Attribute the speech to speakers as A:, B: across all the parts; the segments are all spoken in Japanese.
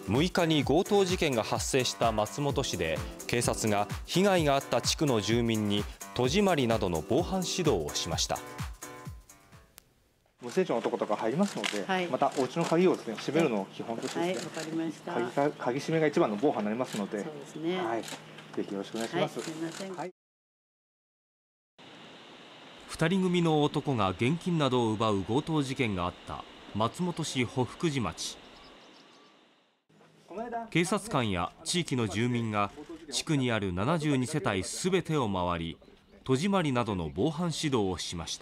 A: 6日に強盗事件が発生した松本市で、警察が被害があった地区の住民に戸締まりなどの防犯指導をしました。
B: 無施錠の男とか入りますので、
C: はい、ま
B: たお家の鍵をですね閉めるのを基本としてですね、
C: わかりました。
B: 鍵閉めが一番の防犯になりますので、
C: そうですね。
B: はい、ぜひよろしくお願いします。
C: すみません。
A: 2人組の男が現金などを奪う強盗事件があった松本市保福寺町。警察官や地域の住民が地区にある72世帯すべてを回り、戸締まりなどの防犯指導をしました。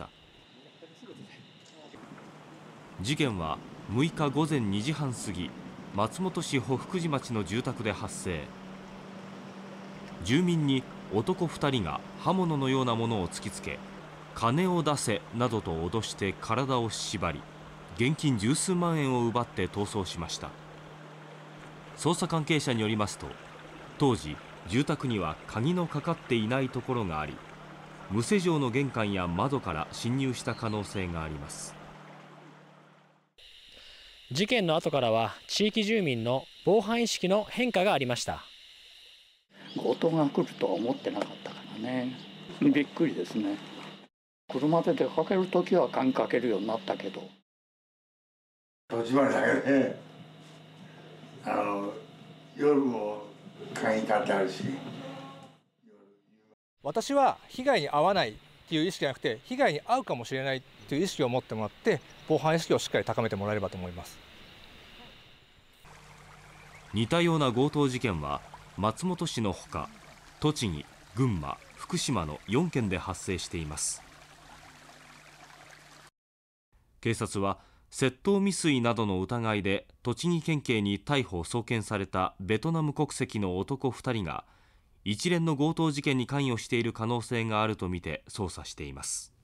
A: 事件は6日午前2時半過ぎ、松本市保福寺町の住宅で発生。住民に男2人が刃物のようなものを突きつけ、金を出せなどと脅して体を縛り、現金十数万円を奪って逃走しました。捜査関係者によりますと、当時住宅には鍵のかかっていないところがあり、無施錠の玄関や窓から侵入した可能性があります。
D: 事件の後からは地域住民の防犯意識の変化がありました。
E: 強盗が来るとは思ってなかったからね、びっくりですね。車で出かけるときは鍵かけるようになったけど、
F: 戸締まりだけで、夜も鍵かってあるし。
G: 私は被害に遭わないっていう意識じゃなくて、被害に遭うかもしれないという意識を持ってもらって、防犯意識をしっかり高めてもらえればと思います。
A: 似たような強盗事件は松本市のほか、栃木、群馬、福島の4件で発生しています。警察は窃盗未遂などの疑いで栃木県警に逮捕・送検されたベトナム国籍の男2人が一連の強盗事件に関与している可能性があるとみて捜査しています。